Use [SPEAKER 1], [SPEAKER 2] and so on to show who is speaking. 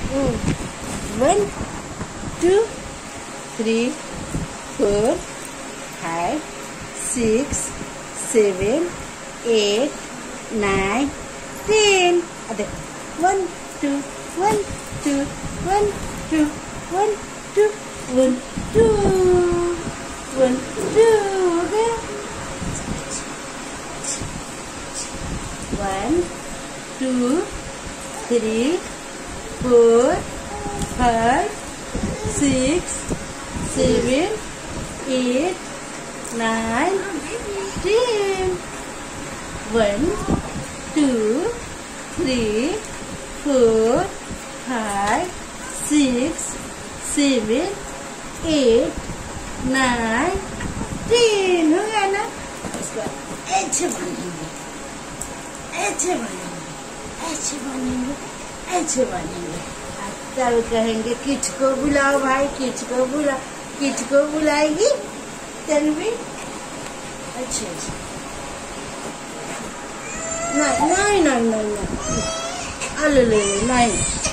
[SPEAKER 1] 1 2 3 4 5 6 7 8 9 10 अरे 1 2 1 2 1 2 1 2 1 2 1 2 okay 1 2 3 4 5 6 7 8 9 10 1 2 3 4 5 6 7 8 9 10 हो गया ना। इसको ऐसे बनेंगे, ऐसे बनेंगे, ऐसे बनेंगे, ऐसे बनेंगे। तब कहेंगे किच को बुलाओ भाई, किच को बुलाओ। किच को बुलाएगी तन्वी। अच्छे नहीं नहीं नहीं नहीं नहीं, अले नहीं।